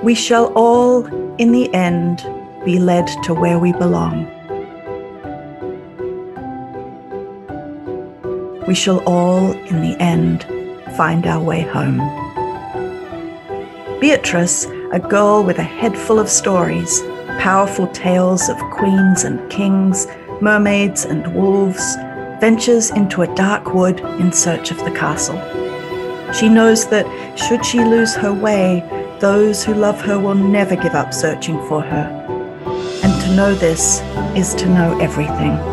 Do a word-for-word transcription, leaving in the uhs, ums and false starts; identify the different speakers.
Speaker 1: We shall all, in the end, be led to where we belong. We shall all, in the end, find our way home. Beatryce, a girl with a head full of stories, powerful tales of queens and kings, mermaids and wolves, ventures into a dark wood in search of the castle. She knows that, should she lose her way, those who love her will never give up searching for her. And to know this is to know everything.